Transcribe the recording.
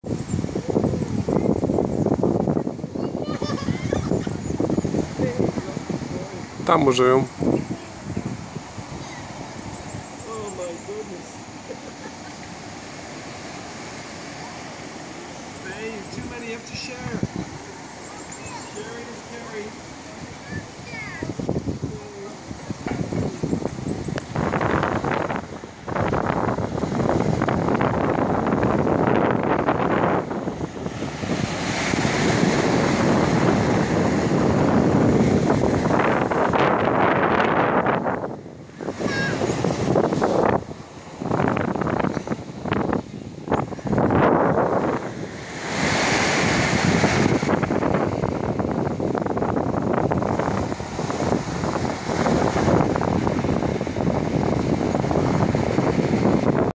Там уже ją. Oh my goodness. Hey, too many have to share. Sharing is caring.